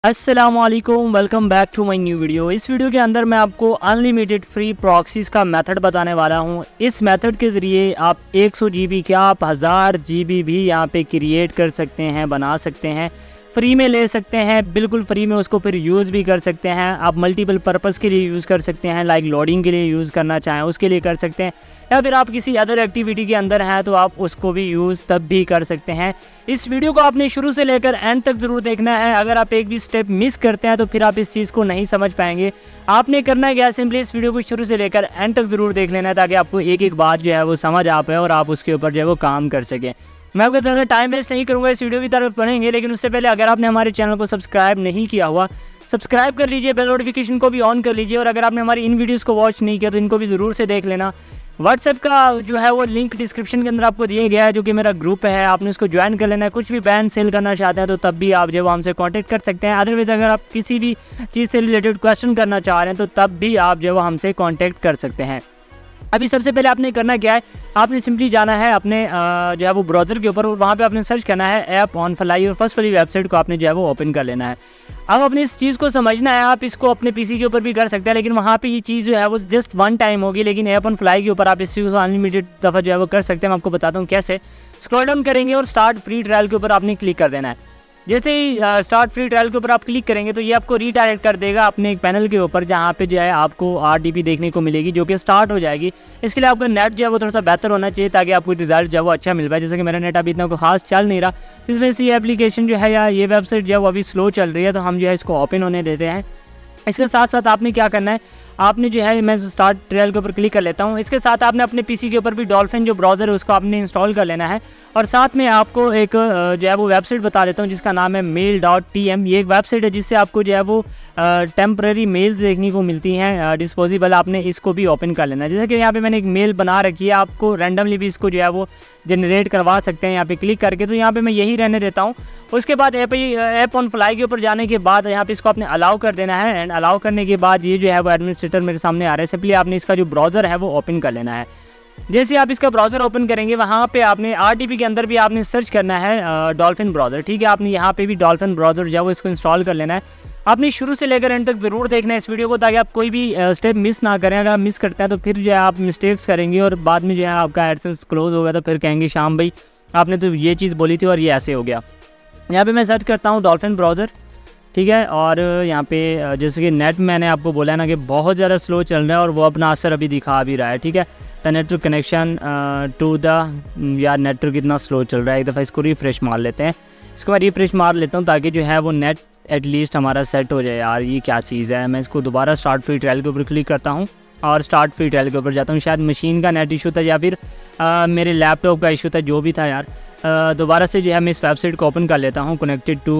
अस्सलामुअलैकुम, welcome back to my new video. इस video के अंदर मैं आपको अनलिमिटेड फ्री प्रॉक्सीज़ का मेथड बताने वाला हूं। इस मेथड के ज़रिए आप 100 GB क्या आप 1000 GB भी यहां पे क्रिएट कर सकते हैं, बना सकते हैं, फ्री में ले सकते हैं, बिल्कुल फ्री में उसको फिर यूज़ भी कर सकते हैं। आप मल्टीपल पर्पज़ के लिए यूज़ कर सकते हैं, लाइक लोडिंग के लिए यूज़ करना चाहें उसके लिए कर सकते हैं, या फिर आप किसी अदर एक्टिविटी के अंदर हैं तो आप उसको भी यूज़ तब भी कर सकते हैं। इस वीडियो को आपने शुरू से लेकर एंड तक ज़रूर देखना है। अगर आप एक भी स्टेप मिस करते हैं तो फिर आप इस चीज़ को नहीं समझ पाएंगे। आपने करना है क्या, सिंपली इस वीडियो को शुरू से लेकर एंड तक ज़रूर देख लेना है ताकि आपको एक एक बात जो है वो समझ आ पाए और आप उसके ऊपर जो है वो काम कर सकें। मैं आपके तरह टाइम वेस्ट नहीं करूँगा, इस वीडियो की तरफ पढ़ेंगे, लेकिन उससे पहले अगर आपने हमारे चैनल को सब्सक्राइब नहीं किया हुआ, सब्सक्राइब कर लीजिए, बेल नोटिफिकेशन को भी ऑन कर लीजिए। और अगर आपने हमारी इन वीडियोस को वॉच नहीं किया तो इनको भी ज़रूर से देख लेना। व्हाट्सएप का जो है वो लिंक डिस्क्रिप्शन के अंदर आपको दिया गया है, जो कि मेरा ग्रुप है, आपने उसको ज्वाइन कर लेना है। कुछ भी बैंड सेल करना चाहते हैं तो तब भी आप जो है हमसे कांटेक्ट कर सकते हैं। अदरवाइज़ अगर आप किसी भी चीज़ से रिलेटेड क्वेश्चन करना चाह रहे हैं तो तब भी आप जो है हमसे कांटेक्ट कर सकते हैं। अभी सबसे पहले आपने करना क्या है, आपने सिंपली जाना है अपने जो है वो ब्राउज़र के ऊपर और वहाँ पे आपने सर्च करना है ऐप ऑन फ्लाई, और फर्स्ट वाली वेबसाइट को आपने जो है वो ओपन कर लेना है। अब अपनी इस चीज़ को समझना है, आप इसको अपने पीसी के ऊपर भी कर सकते हैं, लेकिन वहाँ पे ये चीज़ जो है वो जस्ट वन टाइम होगी। लेकिन ऐप ऑन फ्लाई के ऊपर आप इस चीज़ को अनलिमिटेड दफ़ा जो है वो कर सकते हैं। मैं आपको बताता हूँ कैसे। स्क्रॉल डाउन करेंगे और स्टार्ट फ्री ट्रायल के ऊपर आपने क्लिक कर देना है। जैसे ही स्टार्ट फ्री ट्रायल के ऊपर आप क्लिक करेंगे तो ये आपको रीडायरेक्ट कर देगा अपने एक पैनल के ऊपर, जहाँ पे जो है आपको RDP देखने को मिलेगी जो कि स्टार्ट हो जाएगी। इसके लिए आपका नेट जो है वो थोड़ा सा बेहतर होना चाहिए ताकि आपको रिजल्ट जो है वो अच्छा मिल पाए। जैसे कि मेरा नेट अभी इतना कोई खास चल नहीं रहा, इस वजह से ये एप्लीकेशन जो है या ये वेबसाइट जो है वो अभी स्लो चल रही है, तो हम जो है इसको ओपन होने देते हैं। इसके साथ साथ आपने क्या करना है, आपने जो है मैं स्टार्ट ट्रायल के ऊपर क्लिक कर लेता हूँ। इसके साथ आपने अपने पीसी के ऊपर भी डॉल्फिन जो ब्राउज़र है उसको आपने इंस्टॉल कर लेना है। और साथ में आपको एक जो है वो वेबसाइट बता देता हूँ जिसका नाम है mail.tm। ये एक वेबसाइट है जिससे आपको जो है वो टेम्परेरी मेल्स देखने को मिलती हैं डिस्पोजेबल। आपने इसको भी ओपन कर लेना है। जैसे कि यहाँ पे मैंने एक मेल बना रखी है, आपको रैंडमली भी इसको जो है वो जनरेट करवा सकते हैं यहाँ पे क्लिक करके। तो यहाँ पे मैं यही रहने देता हूँ। उसके बाद ऐप ऑन फ्लाई के ऊपर जाने के बाद यहाँ पे इसको आपने अलाउ कर देना है। एंड अलाउ करने के बाद ये जो है वो एडमिनिस्ट्रेटर मेरे सामने आ रहा है। सिंपली आपने इसका जो ब्राउज़र है वो ओपन कर लेना है। जैसे आप इसका ब्राउज़र ओपन करेंगे वहाँ पे आपने RDP के अंदर भी आपने सर्च करना है डॉल्फिन ब्राउज़र, ठीक है। आपने यहाँ पे भी डॉल्फिन ब्राउज़र जो है वो इसको इंस्टॉल कर लेना है। आपने शुरू से लेकर एंड तक ज़रूर देखना है इस वीडियो को ताकि आप कोई भी स्टेप मिस ना करें। अगर आप मिस करते हैं तो फिर जो है आप मिस्टेक्स करेंगे और बाद में जो है आपका एडसेंस क्लोज होगा तो फिर कहेंगे शाम भाई आपने तो ये चीज़ बोली थी और ये ऐसे हो गया। यहाँ पे मैं सर्च करता हूँ डॉल्फिन ब्राउज़र, ठीक है। और यहाँ पे जैसे कि नेट मैंने आपको बोला है ना कि बहुत ज़्यादा स्लो चल रहा है और वो अपना असर अभी दिखा भी रहा है, ठीक है। The network connection to the यार नेटवर्क इतना स्लो चल रहा है। एक दफ़ा इसको रिफ़्रेश मार लेते हैं। इसको मैं रिफ़्रेश मार लेता हूँ ताकि जो है वो नेट एटलीस्ट हमारा सेट हो जाए। यार ये क्या चीज़ है। मैं इसको दोबारा स्टार्ट फ्री ट्रायल के ऊपर क्लिक करता हूँ और स्टार्ट फ्री ट्रायल के ऊपर जाता हूँ। शायद मशीन का नेट इशू था या फिर मेरे लैपटॉप का इशू था, जो भी था यार। दोबारा से जो है मैं इस वेबसाइट को ओपन कर लेता हूँ। कनेक्टेड टू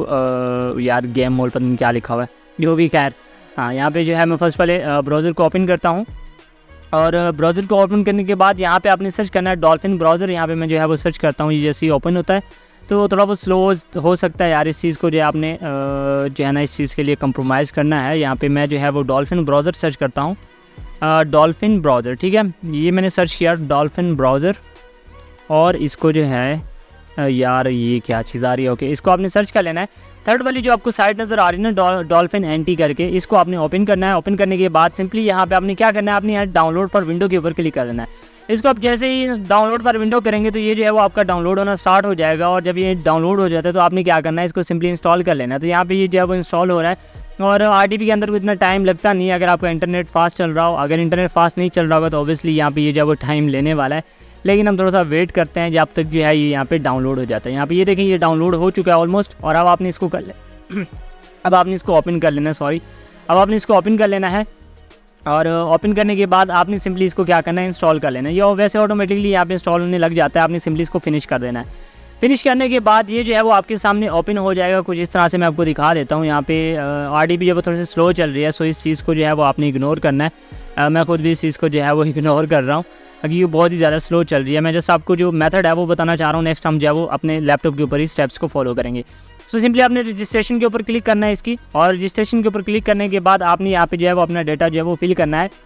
यार गेम मोड, पता नहीं क्या लिखा हुआ है, जो भी खैर। हाँ, यहाँ पे जो है मैं फर्स्ट वाले ब्राउज़र को ओपन करता हूँ और ब्राउज़र को ओपन करने के बाद यहाँ पे आपने सर्च करना है डॉल्फिन ब्राउज़र। यहाँ पे मैं जो है वो सर्च करता हूँ। ये जैसे ही ओपन होता है तो थोड़ा बहुत स्लो हो सकता है यार। इस चीज़ को जो है आपने जो है ना इस चीज़ के लिए कंप्रोमाइज़ करना है। यहाँ पे मैं जो है वो डॉल्फिन ब्राउज़र सर्च करता हूँ, डॉल्फिन ब्राउज़र, ठीक है। ये मैंने सर्च किया डॉल्फिन ब्राउज़र और इसको जो है यार ये क्या चीज़ आ रही है, ओके। इसको आपने सर्च कर लेना है। थर्ड वाली जो आपको साइट नज़र आ रही है ना डॉल्फिन NT करके, इसको आपने ओपन करना है। ओपन करने के बाद सिंपली यहाँ पे आपने क्या करना है, आपने यहाँ डाउनलोड फॉर विंडो के ऊपर क्लिक कर देना है। इसको आप जैसे ही डाउनलोड फॉर विंडो करेंगे तो ये जो है वो आपका डाउनलोड होना स्टार्ट हो जाएगा। और जब ये डाउनलोड हो जाता है तो आपने क्या करना है, इसको सिंपली इंस्टॉल कर लेना है। तो यहाँ पे ये जो है वो इंस्टॉल हो रहा है और RDP के अंदर को इतना टाइम लगता नहीं है अगर आपका इंटरनेट फास्ट चल रहा हो। अगर इंटरनेट फास्ट नहीं चल रहा होगा तो ऑब्वियसली यहाँ पे ये जो है वो टाइम लेने वाला है, लेकिन हम थोड़ा सा वेट करते हैं जब तक जो है ये यहाँ पे डाउनलोड हो जाता है। यहाँ पे ये देखें ये डाउनलोड हो चुका है ऑलमोस्ट। और अब आपने इसको कर ले अब आपने इसको ओपन कर लेना है, सॉरी। अब आपने इसको ओपन कर लेना है और ओपन करने के बाद आपने सिंपली इसको क्या करना है, इंस्टॉल कर लेना है। ये वैसे ऑटोमेटिकली यहाँ पे इंस्टॉल होने लग जाता है। आपने सिंपली इसको फिनिश कर देना है। फिनिश करने के बाद ये जो है वो आपके सामने ओपन हो जाएगा कुछ इस तरह से। मैं आपको दिखा देता हूँ। यहाँ पे RDP जब थोड़ी सी स्लो चल रही है, सो इस चीज़ को जो है वो आपने इग्नोर करना है। मैं खुद भी इस चीज़ को जो है वो इग्नोर कर रहा हूँ क्योंकि ये बहुत ही ज़्यादा स्लो चल रही है। मैं जस्ट आपको जो मेथड है वो बताना चाह रहा हूँ। नेक्स्ट हम जो है वो अपने लैपटॉप के ऊपर ही स्टेप्स को फॉलो करेंगे। तो सिंपली आपने रजिस्ट्रेशन के ऊपर क्लिक करना है इसकी, और रजिस्ट्रेशन के ऊपर क्लिक करने के बाद आपने यहाँ पे जो है वो अपना डेटा जो है वो फिल करना है।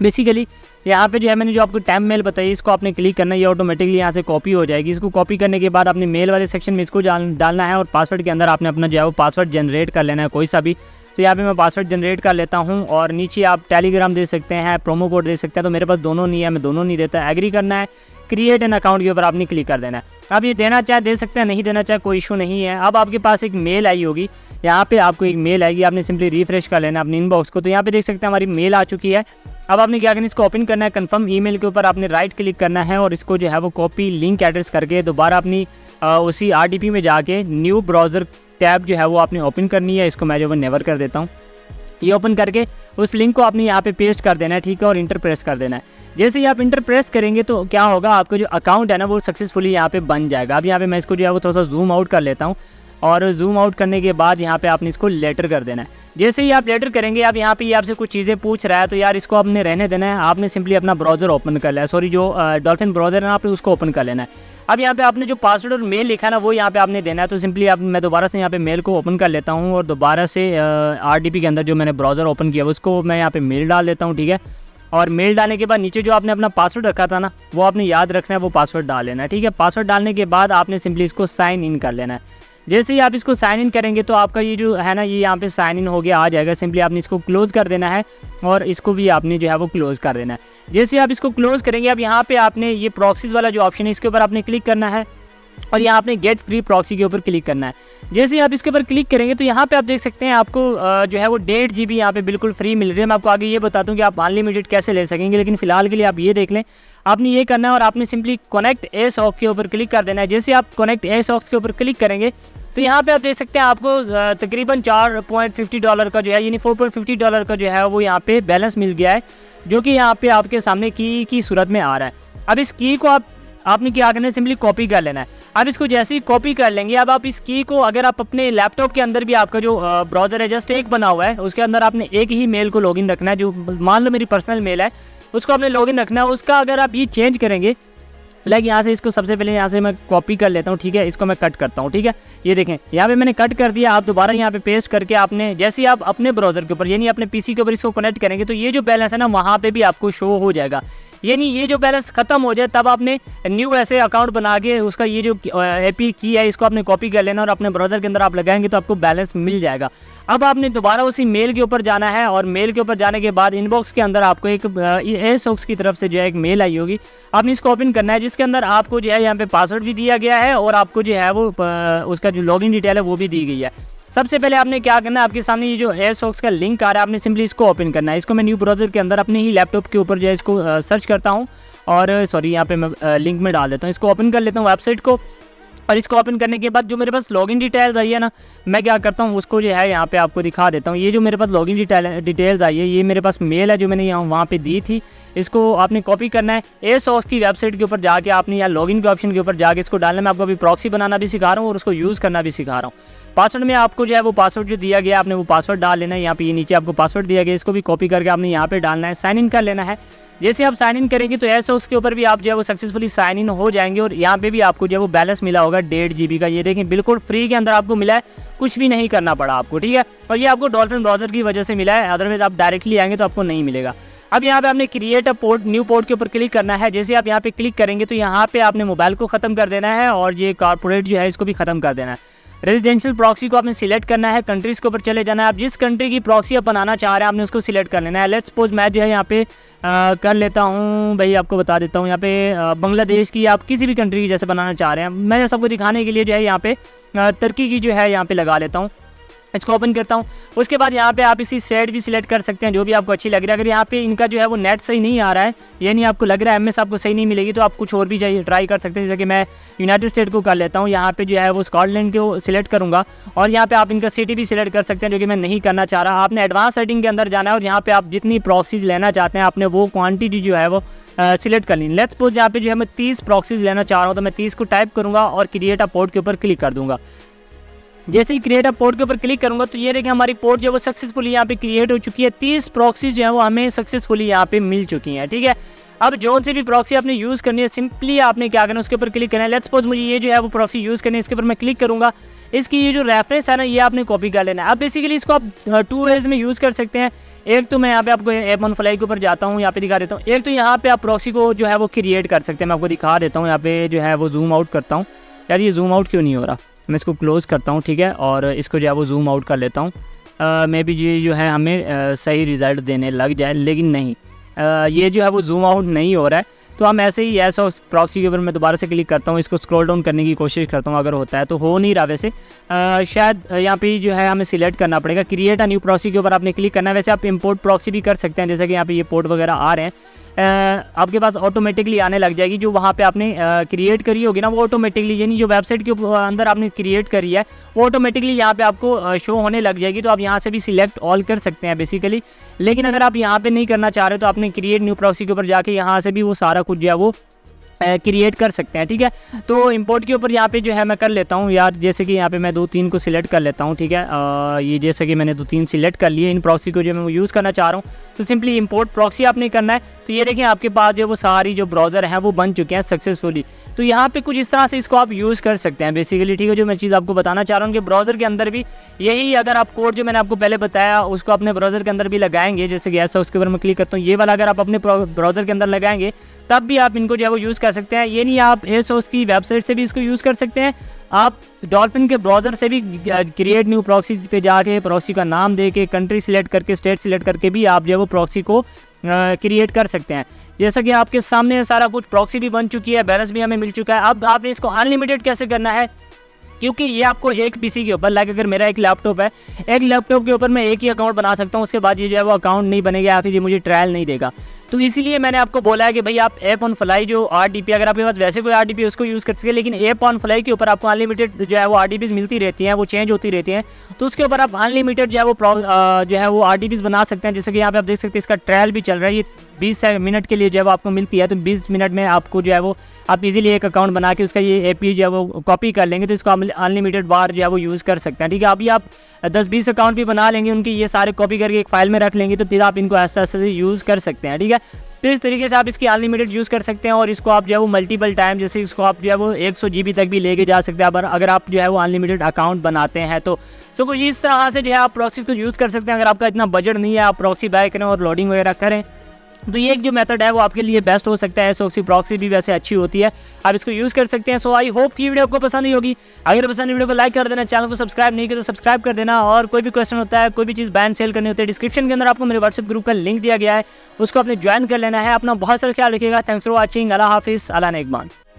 बेसिकली यहाँ पे जो है मैंने जो आपको टैम्प मेल बताई, इसको आपने क्लिक करना है, ये ऑटोमेटिकली यहाँ से कॉपी हो जाएगी। इसको कॉपी करने के बाद अपने मेल वाले सेक्शन में इसको डालना है और पासवर्ड के अंदर आपने अपना जो है वो पासवर्ड जनरेट कर लेना है कोई सा भी। तो यहाँ पे मैं पासवर्ड जनरेट कर लेता हूँ और नीचे आप टेलीग्राम दे सकते हैं, प्रोमो कोड दे सकते हैं। तो मेरे पास दोनों नहीं है, मैं दोनों नहीं देता। एग्री करना है, क्रिएट एन अकाउंट के ऊपर आपने क्लिक कर देना है। अब ये देना चाहे दे सकते हैं, नहीं देना चाहे कोई इशू नहीं है। अब आपके पास एक मेल आई होगी, यहाँ पे आपको एक मेल आएगी, आपने सिंपली रिफ्रेश कर लेना है अपने इनबॉक्स को। तो यहाँ पे देख सकते हैं हमारी मेल आ चुकी है। अब आपने क्या करना है, इसको ओपन करना है। कंफर्म ईमेल के ऊपर आपने राइट क्लिक करना है और इसको जो है वो कॉपी लिंक एड्रेस करके दोबारा अपनी उसी RDP में जाके न्यू ब्राउज़र टैब जो है वो आपने ओपन करनी है। इसको मैं जो है नेवर कर देता हूँ। ये ओपन करके उस लिंक को आपने यहाँ पे पेस्ट कर देना है, ठीक है, और इंटर प्रेस कर देना है। जैसे ही आप इंटर प्रेस करेंगे तो क्या होगा, आपका जो अकाउंट है ना वो सक्सेसफुली यहाँ पे बन जाएगा। अब यहाँ पे मैं इसको जो है वो थोड़ा सा जूम आउट कर लेता हूँ और जूम आउट करने के बाद यहाँ पे आपने इसको लेटर कर देना है। जैसे ही आप लेटर करेंगे, अब यहाँ पे ये आपसे कुछ चीज़ें पूछ रहा है, तो यार इसको आपने रहने देना है। आपने सिंपली अपना ब्राउज़र ओपन कर लिया, सॉरी जो डॉल्फिन ब्राउज़र है ना, आपने उसको ओपन कर लेना है। अब यहाँ पे आपने जो पासवर्ड और मेल लिखा है ना वो यहाँ पे आपने देना है। तो सिंपली आप मैं दोबारा से यहाँ पे मेल को ओपन कर लेता हूँ और दोबारा से RDP के अंदर जो मैंने ब्राउज़र ओपन किया उसको मैं यहाँ पे मेल डाल देता हूँ, ठीक है। और मेल डालने के बाद नीचे जो आपने अपना पासवर्ड रखा था ना वो आपने याद रखना है, वो पासवर्ड डाल लेना है, ठीक है। पासवर्ड डालने के बाद आपने सिंपली इसको साइन इन कर लेना है। जैसे ही आप इसको साइन इन करेंगे तो आपका ये जो है ना ये यहाँ पे साइन इन हो गया आ जाएगा। सिंपली आपने इसको क्लोज़ कर देना है और इसको भी आपने जो है वो क्लोज़ कर देना है। जैसे आप इसको क्लोज़ करेंगे, अब यहाँ पे आपने ये प्रॉक्सीज़ वाला जो ऑप्शन है इसके ऊपर आपने क्लिक करना है और यहाँ आपने गेट फ्री प्रॉक्सी के ऊपर क्लिक करना है। जैसे ही आप इसके ऊपर क्लिक करेंगे तो यहाँ पे आप देख सकते हैं आपको जो है वो 1.5 GB यहाँ पे बिल्कुल फ्री मिल रही है। मैं आपको आगे ये बताता हूँ कि आप अनलिमिटेड कैसे ले सकेंगे, लेकिन फिलहाल के लिए आप ये देख लें। आपने ये करना है और आपने सिंपली कनेक्ट ASOC के ऊपर क्लिक कर देना है। जैसे आप कनेक्ट ASOC के ऊपर क्लिक करेंगे तो यहाँ पे आप देख सकते हैं आपको तकरीबन $4.50 का जो है, यानी $4.50 का जो है वो यहाँ पे बैलेंस मिल गया है, जो कि यहाँ पे आपके सामने की सूरत में आ रहा है। अब इस की को आपने क्या करना है, सिंपली कॉपी कर लेना है। अब इसको जैसे ही कॉपी कर लेंगे, अब आप इस की को अगर आप अपने लैपटॉप के अंदर भी आपका जो ब्राउज़र है जस्ट एक बना हुआ है, उसके अंदर आपने एक ही मेल को लॉगिन रखना है। जो मान लो मेरी पर्सनल मेल है उसको आपने लॉगिन रखना है। उसका अगर आप ये चेंज करेंगे, लाइक यहाँ से इसको सबसे पहले यहाँ से मैं कॉपी कर लेता हूँ, ठीक है। इसको मैं कट करता हूँ, ठीक है। ये देखें यहाँ पे मैंने कट कर दिया। आप दोबारा यहाँ पे पेस्ट करके आपने जैसे ही आप अपने ब्राउज़र के ऊपर यानी अपने PC के ऊपर इसको कनेक्ट करेंगे तो ये जो बैलेंस है ना वहाँ पे भी आपको शो हो जाएगा। यानी ये जो बैलेंस खत्म हो जाए तब आपने न्यू ऐसे अकाउंट बना के उसका ये जो AP की है इसको आपने कॉपी कर लेना और अपने ब्राउज़र के अंदर आप लगाएंगे तो आपको बैलेंस मिल जाएगा। अब आपने दोबारा उसी मेल के ऊपर जाना है और मेल के ऊपर जाने के बाद इनबॉक्स के अंदर आपको एक ASOC की तरफ से जो है एक मेल आई होगी, आपने इसको ओपन करना है, जिसके अंदर आपको जो है यहाँ पे पासवर्ड भी दिया गया है और आपको जो है वो उसका जो लॉगिन डिटेल है वो भी दी गई है। सबसे पहले आपने क्या करना है, आपके सामने ये जो ASOC का लिंक आ रहा है, आपने सिंपली इसको ओपन करना है। इसको मैं न्यू ब्राउज़र के अंदर अपने ही लैपटॉप के ऊपर जो है इसको सर्च करता हूँ और सॉरी यहाँ पे मैं लिंक में डाल देता हूँ। इसको ओपन कर लेता हूँ वेबसाइट को और इसको ओपन करने के बाद जो मेरे पास लॉगिन डिटेल्स आई है ना, मैं क्या करता हूँ उसको जो है यहाँ पे आपको दिखा देता हूँ। ये जो मेरे पास लॉगिन डिटेल्स आई है, ये मेरे पास मेल है जो मैंने यहाँ वहाँ पे दी थी। इसको आपने कॉपी करना है। ASOC की वेबसाइट के ऊपर जाके आपने यहाँ लॉगिन के ऑप्शन के ऊपर जाके इसको डालना। मैं आपको अभी प्रॉक्सी बनाना भी सिखा रहा हूँ और उसको यूज़ करना भी सिखा रहा हूँ। पासवर्ड में आपको जो है वो पासवर्ड जो दिया गया आपने वो पासवर्ड डाल लेना है। यहाँ पे ये नीचे आपको पासवर्ड दिया गया, इसको भी कॉपी करके आपने यहाँ पे डालना है, साइन इन कर लेना है। जैसे आप साइन इन करेंगे तो ASOC के ऊपर भी आप जो है वो सक्सेसफुली साइन इन हो जाएंगे और यहाँ पे भी आपको जो है वो बैलेंस मिला होगा 1.5 GB का। ये देखें बिल्कुल फ्री के अंदर आपको मिला है, कुछ भी नहीं करना पड़ा आपको, ठीक है। और ये आपको डॉल्फिन ब्राउज़र की वजह से मिला है, अदरवाइज आप डायरेक्टली आएंगे तो आपको नहीं मिलेगा। अब यहाँ पे आपने create a port new port के ऊपर क्लिक करना है। जैसे आप यहाँ पे क्लिक करेंगे तो यहाँ पे आपने मोबाइल को ख़त्म कर देना है और ये कॉर्पोरेट जो है इसको भी ख़त्म कर देना है। रेजिडेंशियल प्रॉक्सी को आपने सिलेक्ट करना है, कंट्रीज़ के ऊपर चले जाना है। आप जिस कंट्री की प्रॉक्सी आप बनाना चाह रहे हैं आपने उसको सिलेक्ट कर लेना है। लेट्स सपोज मैं जो है यहाँ पे कर लेता हूँ, भाई आपको बता देता हूँ यहाँ पे बांग्लादेश की, आप किसी भी कंट्री की जैसे बनाना चाह रहे हैं। मैं सबको दिखाने के लिए जो है यहाँ पे तुर्की की जो है यहाँ पे लगा लेता हूँ। इसको ओपन करता हूँ। उसके बाद यहाँ पे आप इसी सेट भी सिलेक्ट कर सकते हैं जो भी आपको अच्छी लग रही है। अगर यहाँ पे इनका जो है वो नेट सही नहीं आ रहा है, यानी आपको लग रहा है MS आपको सही नहीं मिलेगी, तो आप कुछ और भी चाहिए ट्राई कर सकते हैं। जैसे कि मैं यूनाइटेड स्टेट को कर लेता हूँ। यहाँ पे जो है वो स्कॉटलैंड को सिलेक्ट करूँगा और यहाँ पे आप इनका सिटी भी सिलेक्ट कर सकते हैं, जो कि मैं नहीं करना चाह रहा। आपने एडवांस सेटिंग के अंदर जाना है और यहाँ पे आप जितनी प्रॉक्सीज लेना चाहते हैं आपने वो क्वान्टिटी जो है वो सिलेक्ट कर ली। लेट्स सपोज यहाँ पे जो है मैं 30 प्रॉक्सीज लेना चाह रहा हूँ, तो मैं 30 को टाइप करूँगा और क्रिएट अ पोर्ट के ऊपर क्लिक कर दूँगा। जैसे ही क्रिएट अ पोर्ट के ऊपर क्लिक करूंगा तो ये देखिए हमारी पोर्ट जो है वो सक्सेसफुली यहाँ पे क्रिएट हो चुकी है। 30 प्रॉक्सीज जो है वो हमें सक्सेसफुली यहाँ पे मिल चुकी हैं, ठीक है। अब जो से भी प्रॉक्सी आपने यूज़ करनी है, सिंपली आपने क्या करना है, उसके ऊपर क्लिक करना है। लेट्स सपोज मुझे ये जो है वो प्रॉक्सी यूज़ करनी है, इसके ऊपर मैं क्लिक करूँगा। इसकी ये जो रेफरेंस है ना, ये आपने कॉपी कर लेना है। अब बेसिकली इसको आप 2 वेज में यूज़ कर सकते हैं। एक तो मैं यहाँ पे आपको ऐप ऑन फ्लाई के ऊपर जाता हूँ, यहाँ पे दिखा देता हूँ। एक तो यहाँ पे आप प्रॉक्सी को जो है वो क्रिएट कर सकते हैं, मैं आपको दिखा देता हूँ। यहाँ पे जो है वो जूम आउट करता हूँ। यार ये जूम आउट क्यों नहीं हो रहा, मैं इसको क्लोज़ करता हूँ, ठीक है, और इसको जो है वो जूम आउट कर लेता हूँ। मे बी ये जो है हमें सही रिज़ल्ट देने लग जाए, लेकिन नहीं, ये जो है वो जूम आउट नहीं हो रहा है। तो हम ऐसे ही ऐसा प्रॉक्सी के ऊपर मैं दोबारा से क्लिक करता हूँ, इसको स्क्रॉल डाउन करने की कोशिश करता हूँ, अगर होता है तो। हो नहीं रहा वैसे, शायद यहाँ पे जो है हमें सिलेक्ट करना पड़ेगा। क्रिएट अ न्यू प्रॉक्सी के ऊपर आपने क्लिक करना है। वैसे आप इंपोर्ट प्रॉक्सी भी कर सकते हैं, जैसे कि यहाँ पे ये पोर्ट वगैरह आ रहे हैं, आपके पास ऑटोमेटिकली आने लग जाएगी। जो वहाँ पे आपने क्रिएट करी होगी ना, वो ऑटोमेटिकली, यानी जो वेबसाइट के अंदर आपने क्रिएट करी है वो ऑटोमेटिकली यहाँ पे आपको शो होने लग जाएगी। तो आप यहाँ से भी सिलेक्ट ऑल कर सकते हैं बेसिकली। लेकिन अगर आप यहाँ पे नहीं करना चाह रहे तो आपने क्रिएट न्यू प्रॉक्सी के ऊपर जाके यहाँ से भी वो सारा कुछ जो है वो क्रिएट कर सकते हैं, ठीक है। तो इंपोर्ट के ऊपर यहाँ पे जो है मैं कर लेता हूँ यार, जैसे कि यहाँ पे मैं 2-3 को सिलेक्ट कर लेता हूँ, ठीक है। ये जैसे कि मैंने 2-3 सिलेक्ट कर लिए इन प्रॉक्सी को जो मैं यूज़ करना चाह रहा हूँ। तो सिंपली इंपोर्ट प्रॉक्सी आपने करना है। तो ये देखें आपके पास जो वो सारी जो ब्राउज़र हैं वो बन चुके हैं सक्सेसफुली। तो यहाँ पे कुछ इस तरह से इसको आप यूज़ कर सकते हैं बेसिकली, ठीक है। जो मैं चीज़ आपको बताना चाह रहा हूँ कि ब्राउज़र के अंदर भी यही, अगर आप कोड जो मैंने आपको पहले बताया उसको अपने ब्राउज़र के अंदर भी लगाएंगे, जैसे कि ऐसा, उसके ऊपर मैं क्लिक करता हूँ, ये वाला अगर आप अपने ब्राउज़र के अंदर लगाएंगे तब भी आप इनको जो है वो यूज़ कर सकते हैं। ये नहीं, आप एसोस की वेबसाइट से भी इसको यूज़ कर सकते हैं। आप डॉल्फिन के ब्राउज़र से भी क्रिएट न्यू प्रॉक्सी पे जाके प्रॉक्सी का नाम दे के, कंट्री सिलेक्ट करके, स्टेट सिलेक्ट करके भी आप जो है वो प्रॉक्सी को क्रिएट कर सकते हैं। जैसा कि आपके सामने सारा कुछ प्रॉक्सी भी बन चुकी है, बैलेंस भी हमें मिल चुका है। अब आपने इसको अनलिमिटेड कैसे करना है, क्योंकि ये आपको एक पीसी के ऊपर, लाइक अगर मेरा एक लैपटॉप है, एक लैपटॉप के ऊपर मैं एक ही अकाउंट बना सकता हूँ, उसके बाद ये जो है वो अकाउंट नहीं बनेगा या फिर ये मुझे ट्रायल नहीं देगा। तो इसीलिए मैंने आपको बोला है कि भाई आप ऐप ऑन फ्लाई जो RDP, अगर आपके पास वैसे कोई RDP उसको यूज़ कर सकते हैं, लेकिन ऐप ऑन फ्लाई के ऊपर आपको अनलिमिटेड जो है वो RDPs मिलती रहती हैं, वो चेंज होती रहती हैं। तो उसके ऊपर आप अनलिमिटेड जो है वो RDPs बना सकते हैं। जैसे कि यहाँ पे आप देख सकते हैं इसका ट्रायल भी चल रहा है, ये 20 मिनट के लिए जो है वो आपको मिलती है। तो 20 मिनट में आपको जो है वो आप इजीली एक अकाउंट बना के उसका ये API जो है वो कॉपी कर लेंगे, तो इसको अनलिमिटेड बार जो है वो यूज़ कर सकते हैं, ठीक है। अभी आप 10-20 अकाउंट भी बना लेंगे, उनकी ये सारे कॉपी करके एक फाइल में रख लेंगे, तो फिर आप इनको ऐसा ऐसे यूज़ कर सकते हैं, ठीक है। तो इस तरीके से आप इसकी अनलिमिटेड यूज़ कर सकते हैं और इसको आप जो है वो मल्टीपल टाइम, जैसे इसको आप जो है वो 100 GB तक भी लेके जा सकते हैं अगर आप जो है वो अनलिमिटेड अकाउंट बनाते हैं तो। सो कुछ इस तरह से जो है आप प्रॉक्सी को यूज़ कर सकते हैं। अगर आपका इतना बजट नहीं है, आप प्रॉक्सी बाय करें और लोडिंग वगैरह करें, तो ये एक जो मेथड है वो आपके लिए बेस्ट हो सकता है। SOC प्रॉक्सी भी वैसे अच्छी होती है, आप इसको यूज़ कर सकते हैं। सो आई होप की वीडियो आपको पसंद ही होगी। अगर पसंद वीडियो को लाइक कर देना, चैनल को सब्सक्राइब नहीं किया तो सब्सक्राइब कर देना। और कोई भी क्वेश्चन होता है, कोई भी चीज़ बैन सेल करनी होती है, डिस्क्रिप्शन के अंदर आपको मेरे व्हाट्सएप ग्रुप का लिंक दिया गया है, उसको आपने ज्वाइन कर लेना है। अपना बहुत सारा ख्याल रखिएगा। Thanks for watching. अल्लाह हाफिज़। अल्लाह नेगमान।